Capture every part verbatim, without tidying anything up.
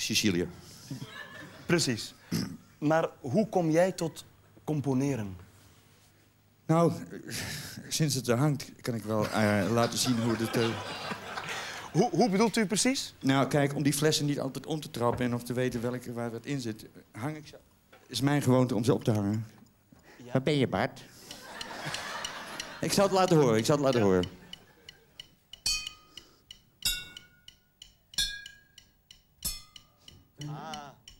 Sicilië. Precies. Maar hoe kom jij tot componeren? Nou, sinds het er hangt kan ik wel uh, laten zien hoe het... Uh... Hoe, hoe bedoelt u precies? Nou, kijk, om die flessen niet altijd om te trappen en of te weten welke, waar wat in zit, hang ik ze. Is mijn gewoonte om ze op te hangen. Ja. Waar ben je, Bart? Ik zal het laten horen, ik zal het laten ja. horen. Ah.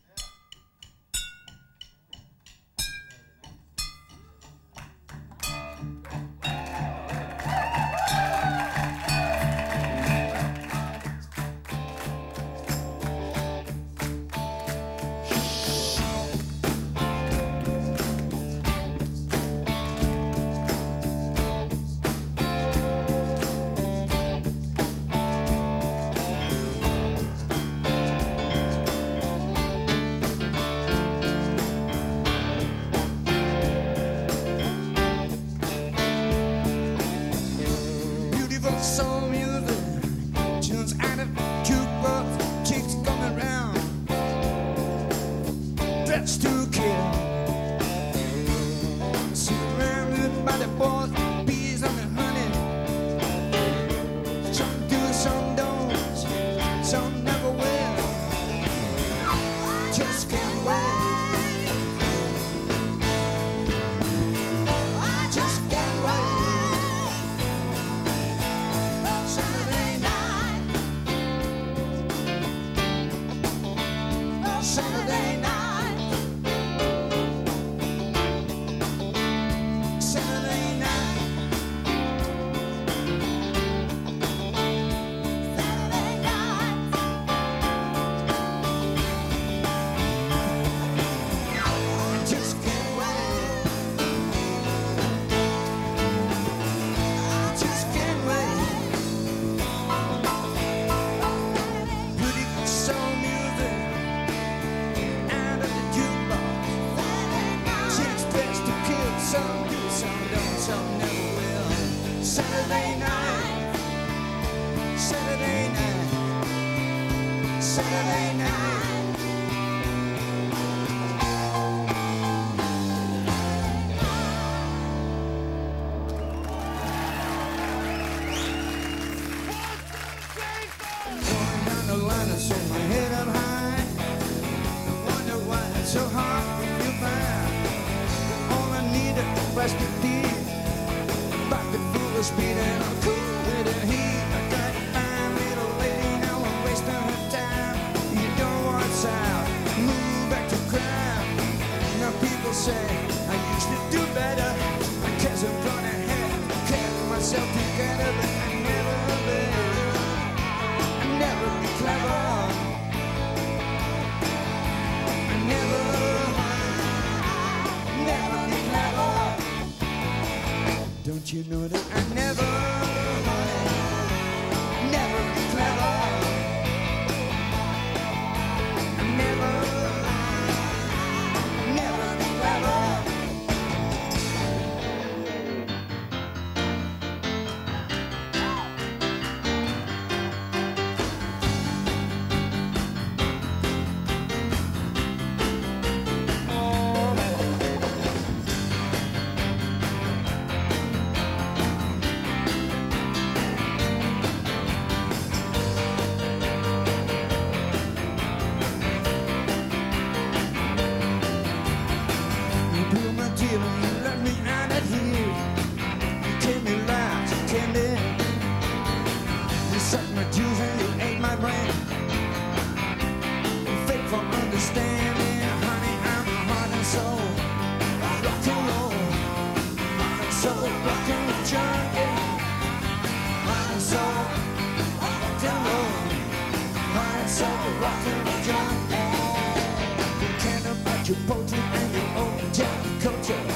You know that I never, never be clever. I never, never be clever. Your poetry and your own jazz culture.